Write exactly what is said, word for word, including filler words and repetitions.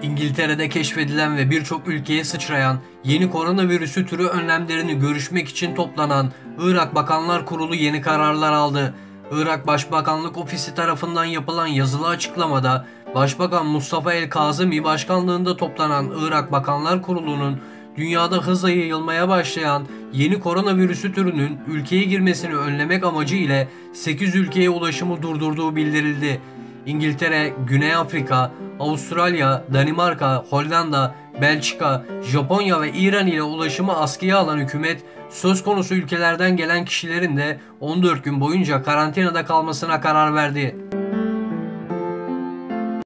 İngiltere'de keşfedilen ve birçok ülkeye sıçrayan yeni koronavirüsü türü önlemlerini görüşmek için toplanan Irak Bakanlar Kurulu yeni kararlar aldı. Irak Başbakanlık Ofisi tarafından yapılan yazılı açıklamada Başbakan Mustafa El-Kazimi başkanlığında toplanan Irak Bakanlar Kurulu'nun dünyada hızla yayılmaya başlayan yeni koronavirüsü türünün ülkeye girmesini önlemek amacı ile sekiz ülkeye ulaşımı durdurduğu bildirildi. İngiltere, Güney Afrika, Avustralya, Danimarka, Hollanda, Belçika, Japonya ve İran ile ulaşımı askıya alan hükümet, söz konusu ülkelerden gelen kişilerin de on dört gün boyunca karantinada kalmasına karar verdi.